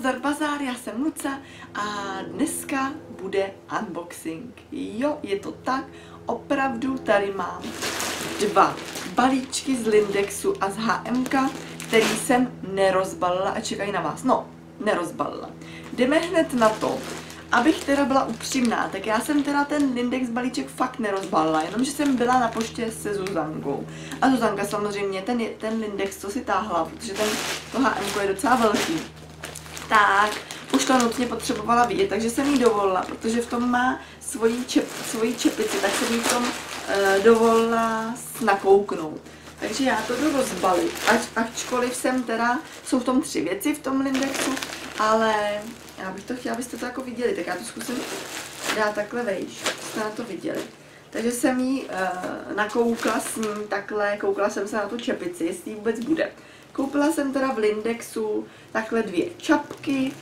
Nazdar bazár, já jsem Luca a dneska bude unboxing. Jo, je to tak, opravdu tady mám dva balíčky z Lindexu a z HMK, který jsem nerozbalila a čekají na vás. No, nerozbalila. Jdeme hned na to. Abych teda byla upřímná, tak já jsem teda ten Lindex balíček fakt nerozbalila, jenomže jsem byla na poště se Zuzankou. A Zuzanka samozřejmě ten Lindex, co si táhla, protože to HMko je docela velký, tak už to nutně potřebovala vidět, takže jsem jí dovolila, protože v tom má svoji čepici, tak jsem jí v tom dovolila nakouknout. Takže já to jdu rozbalit, ačkoliv jsem teda, jsou v tom 3 věci v tom Lindexu, ale já bych to chtěla, abyste to jako viděli, tak já to zkusím dát takhle vejš, abyste na to viděli. Takže jsem jí nakoukla s ní takhle, koukala jsem se na tu čepici, jestli jí vůbec bude. Koupila jsem teda v Lindexu takhle 2 čapky,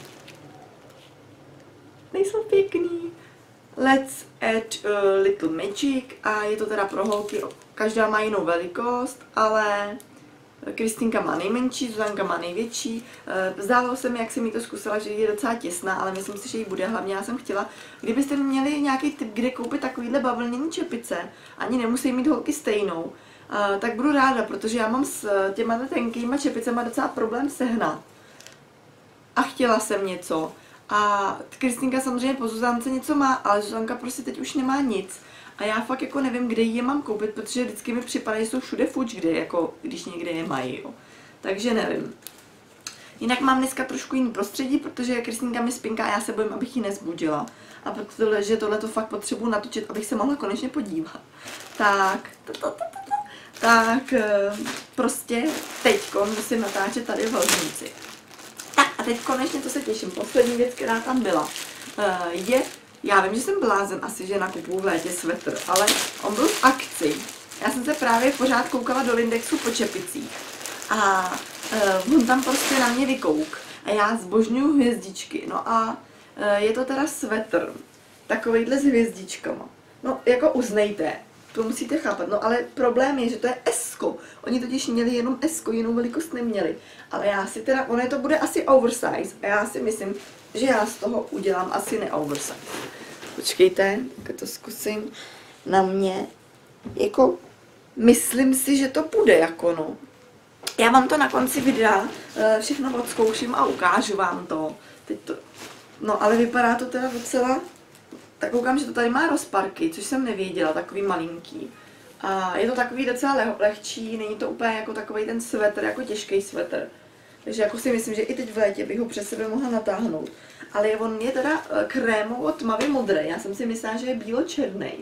nejsou pěkný. Let's add a little magic a je to teda pro holky, každá má jinou velikost, ale Kristýnka má nejmenší, Zuzanka má největší. Zdálo se mi, jak jsem jí to zkusila, že je docela těsná, ale myslím si, že jí bude. Hlavně já jsem chtěla, kdybyste měli nějaký tip, kde koupit takovýhle bavlněný čepice, ani nemusí mít holky stejnou, tak budu ráda, protože já mám s těma tenkýma čepicema docela problém sehnat. A chtěla jsem něco. A Kristýnka samozřejmě po Zuzance něco má, ale Zuzanka prostě teď už nemá nic. A já fakt jako nevím, kde je mám koupit, protože vždycky mi připadají, že jsou všude fuč, kde, jako když někde je mají, jo. Takže nevím. Jinak mám dneska trošku jiný prostředí, protože Kristýnka mi spinká a já se bojím, abych ji nezbudila. A protože tohleto fakt potřebuji natočit, abych se mohla konečně podívat. Tak prostě teďko musím natáčet tady v Helsinci. A teď konečně to se těším. Poslední věc, která tam byla, já vím, že jsem blázen asi, že nakupuju v létě svetr, ale on byl v akci. Já jsem se právě pořád koukala do Lindexu po čepicích a on tam prostě na mě vykouk. A já zbožňuju hvězdičky, no a je to teda svetr, takovejhle s hvězdičkama. No, jako uznejte, to musíte chápat, no ale problém je, že to je S-ko. Oni totiž měli jenom S-ko, jinou velikost neměli. Ale já si teda, ono to bude asi oversize a já si myslím, že já z toho udělám asi ne-oversize. Počkejte, tak to zkusím na mě. Jako, myslím si, že to půjde jako no. Já vám to na konci videa všechno odzkouším a ukážu vám to. Teď to. No ale vypadá to teda docela. Tak koukám, že to tady má rozparky, což jsem nevěděla, takový malinký. A je to takový docela lehčí, není to úplně jako takový ten svetr, jako těžký svetr. Takže jako si myslím, že i teď v létě bych ho přes sebe mohla natáhnout. Ale on je teda krémovo tmavě modrý, já jsem si myslela, že je bílo-černý.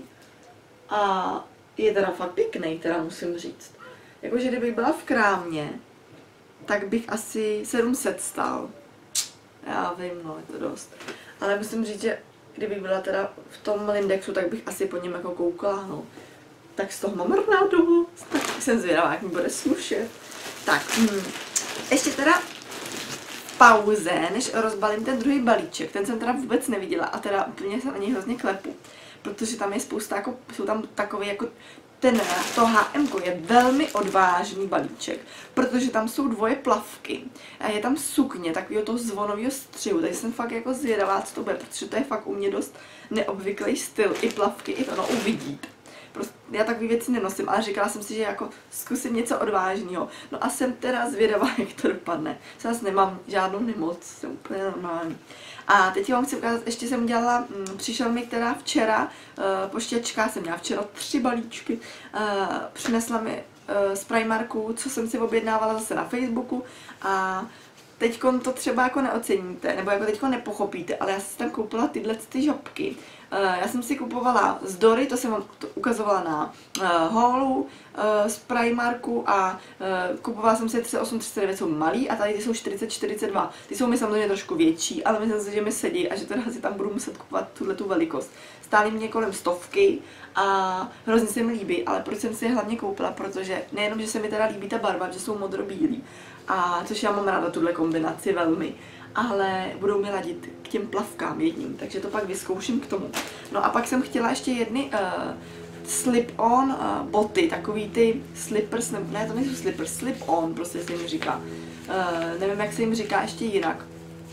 A je teda fakt pěkný, teda musím říct. Jakože kdybych byla v krámě, tak bych asi 700 stál. Já vím, no, je to dost. Ale musím říct, že kdybych byla teda v tom Lindexu, tak bych asi po něm jako koukala, no. Tak z toho mám rádu, tak jsem zvědavá, jak mi bude slušet. Tak, ještě teda v pauze, než rozbalím ten druhý balíček, ten jsem teda vůbec neviděla a teda úplně se na něj hrozně klepu, protože tam je spousta, jako, jsou tam takové jako to HMko je velmi odvážný balíček, protože tam jsou 2 plavky a je tam sukně takového toho zvonového střihu, takže jsem fakt jako zvědavá, co to bude, protože to je fakt u mě dost neobvyklý styl, i plavky, i to, no uvidíte. Prostě já takové věci nenosím, ale říkala jsem si, že jako zkusím něco odvážného. No a jsem teda zvědavá, jak to dopadne. Zase nemám žádnou nemoc, jsem úplně normální. A teď vám chci ukázat, ještě jsem dělala, přišel mi teda včera, poštěčka, jsem měla včera 3 balíčky, přinesla mi z Primarku, co jsem si objednávala zase na Facebooku a teďkon to třeba jako neoceníte, nebo jako teďkon nepochopíte, ale já jsem tam koupila tyhle žabky. Já jsem si kupovala z Dory, to jsem vám ukazovala na haulu z Primarku a kupovala jsem si 38, 39, jsou malý a tady ty jsou 40, 42. Ty jsou mi samozřejmě trošku větší, ale myslím si, že mi sedí a že teda si tam budu muset kupovat tuhletu velikost. Stály mě kolem 100 a hrozně se mi líbí, ale proč jsem si je hlavně koupila, protože nejenom, že se mi teda líbí ta barva, že jsou modro-bílý, a což já mám ráda tuhle kombinaci velmi, ale budou mi ladit k těm plavkám jedním, takže to pak vyzkouším k tomu. No a pak jsem chtěla ještě jedny slip-on boty, takový ty slippers, ne to nejsou slippers, slip-on prostě se jim říká. Nevím, jak se jim říká ještě jinak.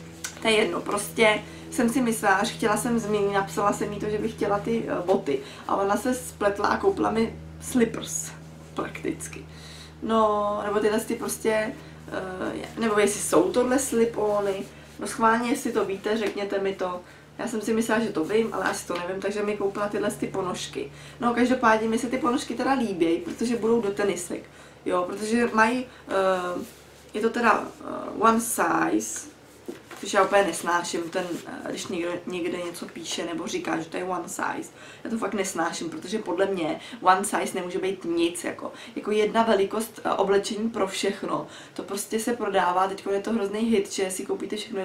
To je jedno, prostě jsem si myslela, že chtěla jsem změnit, napsala jsem jí to, že bych chtěla ty boty. A ona se spletla a koupila mi slippers, prakticky. No, nebo tyhle ty prostě, nebo jestli jsou tohle slip-ony, no schválně, jestli to víte, řekněte mi to. Já jsem si myslela, že to vím, ale asi to nevím, takže mi koupila tyhle ty ponožky. No, každopádně mi se ty ponožky teda líbí, protože budou do tenisek. Jo, protože mají, je to teda one size, což já úplně nesnáším, když někde něco píše nebo říká, že to je one size. Já to fakt nesnáším, protože podle mě one size nemůže být nic, jako jedna velikost oblečení pro všechno. To prostě se prodává, teď je to hrozný hit, že si koupíte všechno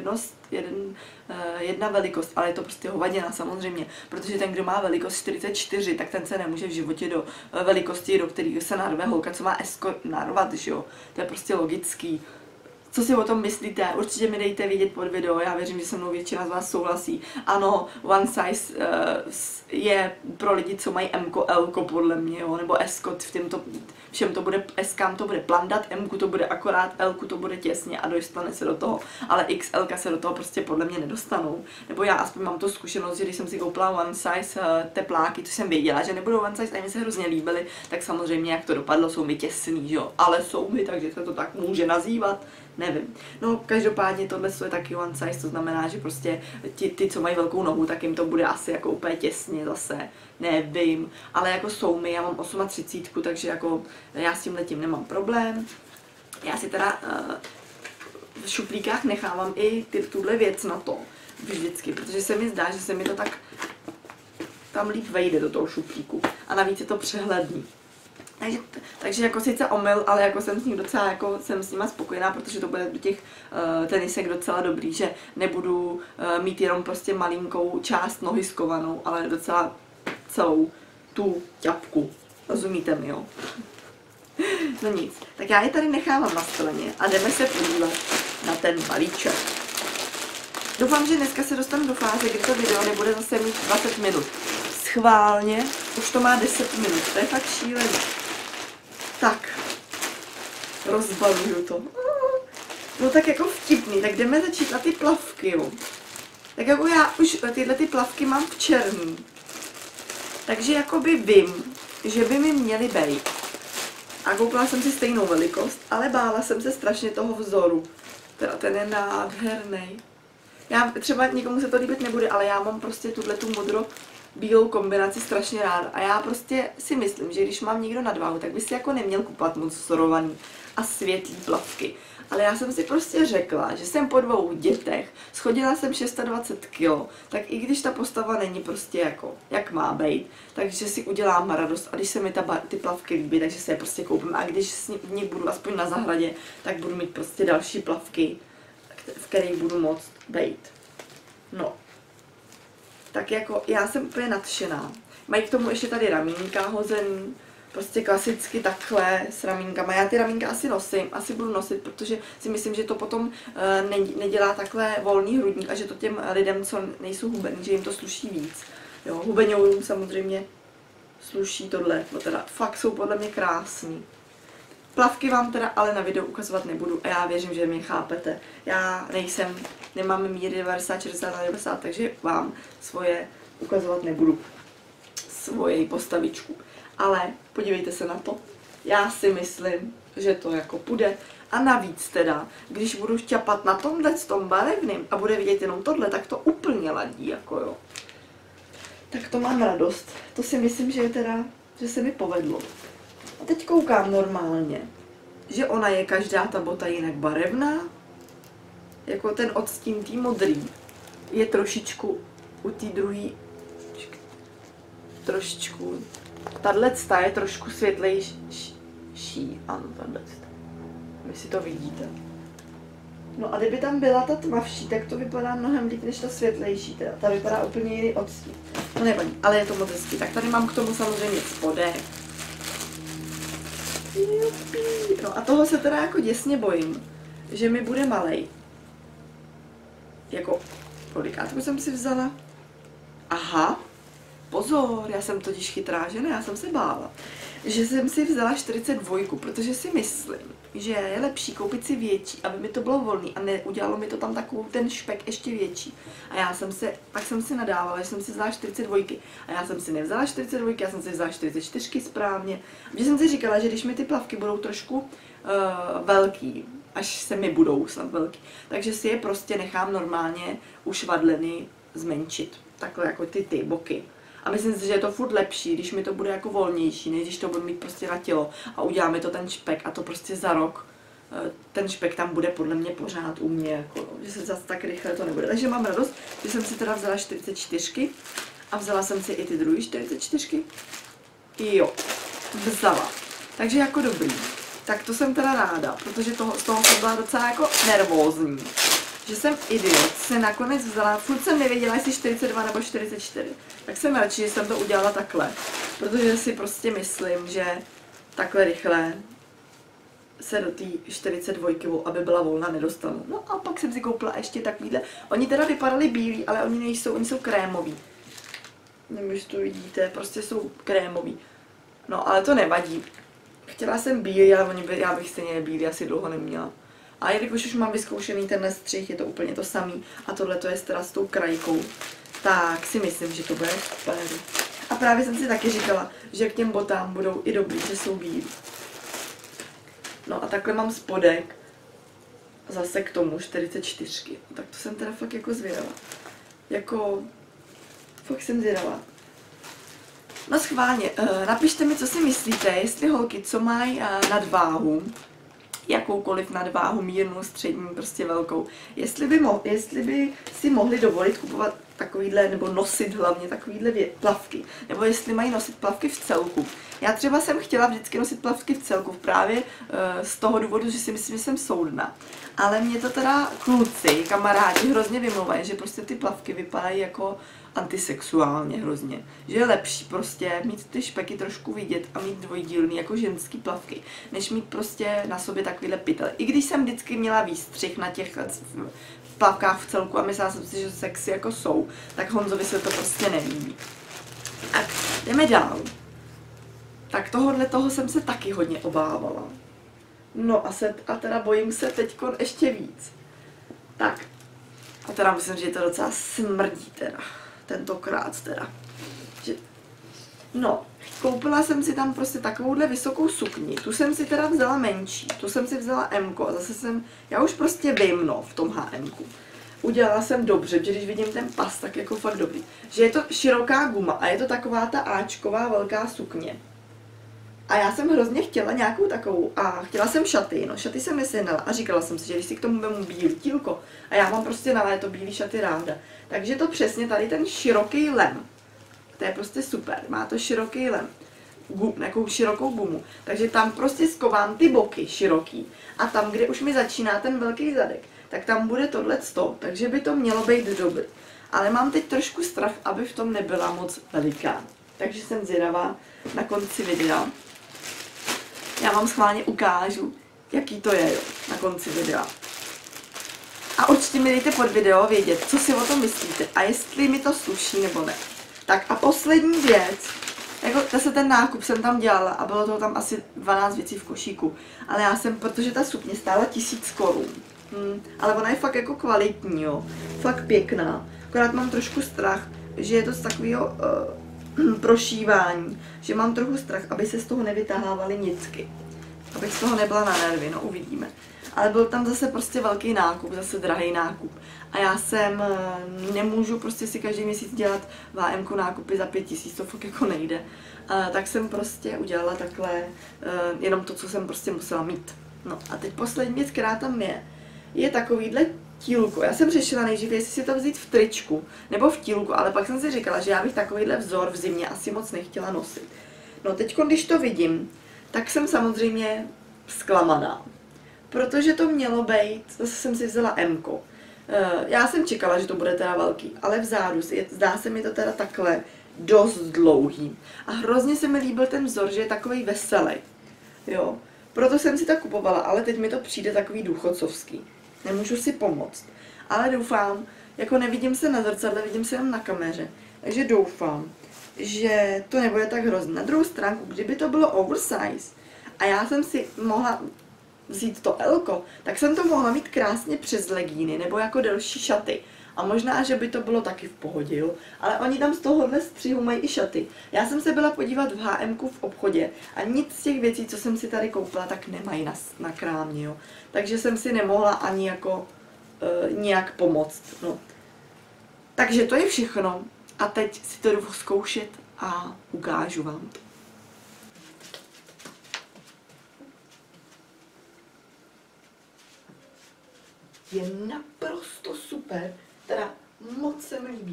jedna velikost, ale je to prostě hovadina samozřejmě, protože ten, kdo má velikost 44, tak ten se nemůže v životě do velikosti, do kterého se narve holka, co má S narvat, že jo. To je prostě logický. Co si o tom myslíte? Určitě mi dejte vědět pod video, já věřím, že se mnou většina z vás souhlasí. Ano, one size je pro lidi, co mají M-ko, L-ko podle mě, jo? Nebo S-ko, všem to bude, S-kám to bude plandat, M-ku to bude akorát, L-ku to bude těsně a dostane se do toho, ale XL-ka se do toho prostě podle mě nedostanou. Nebo já aspoň mám tu zkušenost, že když jsem si koupila one size tepláky, to jsem věděla, že nebudou one size a mi se hrozně líbily, tak samozřejmě jak to dopadlo, jsou mi těsný, že jo, ale jsou mi, takže se to tak může nazývat. Nevím. No, každopádně tohle je taky one size, to znamená, že prostě ty, co mají velkou nohu, tak jim to bude asi jako úplně těsně zase, nevím. Ale jako jsou mi, já mám 38, takže jako já s tímhletím nemám problém. Já si teda v šuplíkách nechávám i tuhle věc na to, vždycky, protože se mi zdá, že se mi to tak tam líp vejde do toho šuplíku a navíc je to přehledný. Takže jako sice omyl, ale jako jsem s ním docela, jako jsem s nima spokojená, protože to bude do těch tenisek docela dobrý, že nebudu mít jenom prostě malinkou část nohy skovanou, ale docela celou tu ťapku. Rozumíte mi, jo? No nic, tak já je tady nechávám na straně a jdeme se podívat na ten balíček. Doufám, že dneska se dostanu do fáze, kdy to video nebude zase mít 20 minut. Schválně, už to má 10 minut, to je fakt šílený. Tak, rozbaluju to. No tak jako vtipný, tak jdeme začít na ty plavky, jo. Tak jako já už tyhle ty plavky mám v černý. Takže jakoby vím, že by mi měly být. A koupila jsem si stejnou velikost, ale bála jsem se strašně toho vzoru. Teda ten je nádherný. Já třeba nikomu se to líbit nebude, ale já mám prostě tu modro bílou kombinaci strašně ráda. A já prostě si myslím, že když mám někdo nadváhu, tak by si jako neměl kupovat moc sorovaný a světlý plavky. Ale já jsem si prostě řekla, že jsem po 2 dětech, schodila jsem 26 kg, tak i když ta postava není prostě jako, jak má být, takže si udělám radost a když se mi ty plavky líbí, takže se je prostě koupím a když v nich budu aspoň na zahradě, tak budu mít prostě další plavky, v kterých budu moct být. No. Tak jako já jsem úplně nadšená. Mají k tomu ještě tady ramínka hozený, prostě klasicky takhle s ramínkama. Já ty ramínka asi nosím, asi budu nosit, protože si myslím, že to potom nedělá takhle volný hrudník a že to těm lidem, co nejsou hubení, že jim to sluší víc. Jo, hubeňourům samozřejmě sluší tohle, bo teda fakt jsou podle mě krásný. Plavky vám teda ale na videu ukazovat nebudu a já věřím, že mě chápete. Já nemám míry 90, 60 na 90, takže vám svoje ukazovat nebudu. Svoji postavičku. Ale podívejte se na to. Já si myslím, že to jako půjde. A navíc teda, když budu šťapat na tomhle s tom barevným a bude vidět jenom tohle, tak to úplně ladí, jako jo. Tak to mám radost. To si myslím, že se mi povedlo. A teď koukám normálně, že ona je každá ta bota jinak barevná. Jako ten odstín tý modrý je trošičku u té druhé trošičku. Tato je trošku světlejší. Ano, tato. Vy si to vidíte. No a kdyby tam byla ta tmavší, tak to vypadá mnohem líp než ta světlejší. Teda. Ta vypadá úplně jiný odstín. No nevadí, ale je to moc hezký. Tak tady mám k tomu samozřejmě spodek. No a toho se teda jako děsně bojím, že mi bude malej. Jako, kolikátku jsem si vzala? Aha, pozor, já jsem totiž chytrá žena, já jsem se bála. že jsem si vzala 42, protože si myslím, že je lepší koupit si větší, aby mi to bylo volný a neudělalo mi to tam takovou ten špek ještě větší. A pak jsem si nadávala, že jsem si vzala 42 a já jsem si nevzala 42, já jsem si vzala 44 správně, protože jsem si říkala, že když mi ty plavky budou trošku velký, až se mi budou snad velký, takže si je prostě nechám normálně u švadleny zmenšit, takhle jako ty boky. A myslím si, že je to furt lepší, když mi to bude jako volnější, než když to budu mít prostě na tělo a uděláme to ten špek a to prostě za rok ten špek tam bude podle mě pořád u mě, jako, že se zase tak rychle to nebude. Takže mám radost, že jsem si teda vzala 44 a vzala jsem si i ty druhé 44. Jo, vzala. Takže jako dobrý. Tak to jsem teda ráda, protože z toho jsem byla docela jako nervózní. Že jsem idiot, se nakonec vzala, furt jsem nevěděla, jestli 42 nebo 44. Tak jsem radši, že jsem to udělala takhle, protože si prostě myslím, že takhle rychle se do té 42, aby byla volná, nedostanu. No a pak jsem si koupila ještě takovýhle. Oni teda vypadaly bílí, ale oni nejsou, oni jsou krémoví. Nevím, jestli to vidíte, prostě jsou krémoví. No ale to nevadí. Chtěla jsem bílý, ale já bych stejně bílý asi dlouho neměla. A jelikož už mám vyzkoušený tenhle střih, je to úplně to samý a tohle to je teda s tou krajkou, tak si myslím, že to bude super. A právě jsem si taky říkala, že k těm botám budou i dobrý, že jsou bílí. No a takhle mám spodek zase k tomu 44. Tak to jsem teda fakt jako zvědavá. Fakt jsem zvědavá. No schválně, napište mi, co si myslíte, jestli holky, co mají nadváhu, jakoukoliv nadváhu, mírnou, střední, prostě velkou, jestli by si mohli dovolit kupovat takovýhle, nebo nosit hlavně takovýhle plavky, nebo jestli mají nosit plavky v celku. Já třeba jsem chtěla vždycky nosit plavky v celku, právě z toho důvodu, že si myslím, že jsem soudna. Ale mě to teda kluci, kamarádi hrozně vymlouvají, že prostě ty plavky vypadají jako antisexuálně hrozně. Že je lepší prostě mít ty špeky trošku vidět a mít dvojdílný jako ženský plavky, než mít prostě na sobě takovýhle pytel. I když jsem vždycky měla výstřih na těch plavkách v celku a myslela jsem si, že sexy jako jsou, tak Honzovi se to prostě nelíbí. Tak, jdeme dál. Tak toho jsem se taky hodně obávala. No a teda bojím se teďkon ještě víc. Tak, a teda myslím, že to docela smrdí teda. Tentokrát teda. No, koupila jsem si tam prostě takovouhle vysokou sukni. Tu jsem si teda vzala menší. Tu jsem si vzala M-ko a zase já už prostě vím, no, v tom H&M-ku. Udělala jsem dobře, protože když vidím ten pas, tak jako fakt dobrý. Že je to široká guma a je to taková ta áčková velká sukně. A já jsem hrozně chtěla nějakou takovou a chtěla jsem šaty, no šaty jsem nesehnala a říkala jsem si, že když si k tomu vemu bílý tílko a já mám prostě na léto bílý šaty ráda. Takže to přesně tady ten široký lem, to je prostě super, má to široký lem, nějakou širokou gumu, takže tam prostě skovám ty boky široký a tam, kde už mi začíná ten velký zadek, tak tam bude tohleto, takže by to mělo být dobrý. Ale mám teď trošku strach, aby v tom nebyla moc veliká, takže jsem zvědavá na konci videa. Já vám schválně ukážu, jaký to je, jo, na konci videa. A určitě mi dejte pod video vědět, co si o tom myslíte a jestli mi to sluší nebo ne. Tak a poslední věc, jako zase ten nákup jsem tam dělala a bylo to tam asi 12 věcí v košíku. Ale já jsem, protože ta sukně stála 1000 korun. Ale ona je fakt jako kvalitní, jo, fakt pěkná. Akorát mám trošku strach, že je to z takového prošívání, že mám trochu strach, aby se z toho nevytahávaly nicky. Abych z toho nebyla na nervy, no uvidíme. Ale byl tam zase prostě velký nákup, zase drahý nákup. A já nemůžu prostě si každý měsíc dělat v H&M nákupy za 5000, to fakt jako nejde. Tak jsem prostě udělala takhle, jenom to, co jsem prostě musela mít. No a teď poslední věc, která tam je takovýhle tílko. Já jsem řešila nejdřív, jestli si to vzít v tričku nebo v tílku, ale pak jsem si říkala, že já bych takovýhle vzor v zimě asi moc nechtěla nosit. No teď, když to vidím, tak jsem samozřejmě zklamaná. Protože to mělo být, zase jsem si vzala M-ko. Já jsem čekala, že to bude teda velký, ale vzadu zdá se mi to teda takhle dost dlouhý. A hrozně se mi líbil ten vzor, že je takový veselý. Jo. Proto jsem si to kupovala, ale teď mi to přijde takový důchodcovský. Nemůžu si pomoct. Ale doufám, jako nevidím se na zrcadle, vidím se jen na kameře. Takže doufám, že to nebude tak hrozné. Na druhou stránku, kdyby to bylo oversize a já jsem si mohla vzít to L-ko, tak jsem to mohla mít krásně přes legíny nebo jako delší šaty. A možná, že by to bylo taky v pohodě, jo? Ale oni tam z tohohle střihu mají i šaty. Já jsem se byla podívat v H&M v obchodě a nic z těch věcí, co jsem si tady koupila, tak nemají na krámě, jo? Takže jsem si nemohla ani jako nějak pomoct, no. Takže to je všechno a teď si to jdu zkoušet a ukážu vám to. Je naprosto super, teda moc se mi líbí.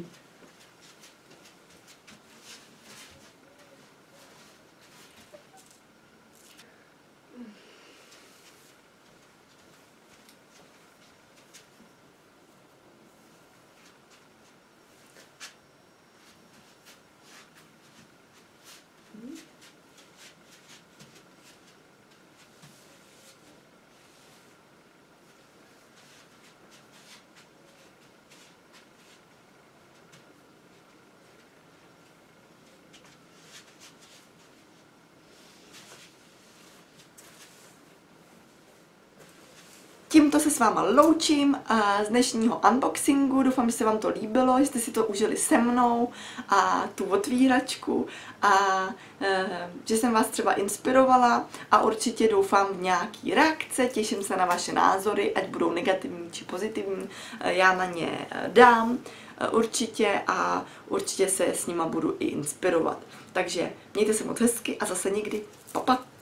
Tímto se s váma loučím z dnešního unboxingu. Doufám, že se vám to líbilo, že jste si to užili se mnou a tu otvíračku a že jsem vás třeba inspirovala a určitě doufám v nějaký reakce. Těším se na vaše názory, ať budou negativní či pozitivní. Já na ně dám určitě a určitě se s nima budu i inspirovat. Takže mějte se moc hezky a zase někdy. Pa, pa.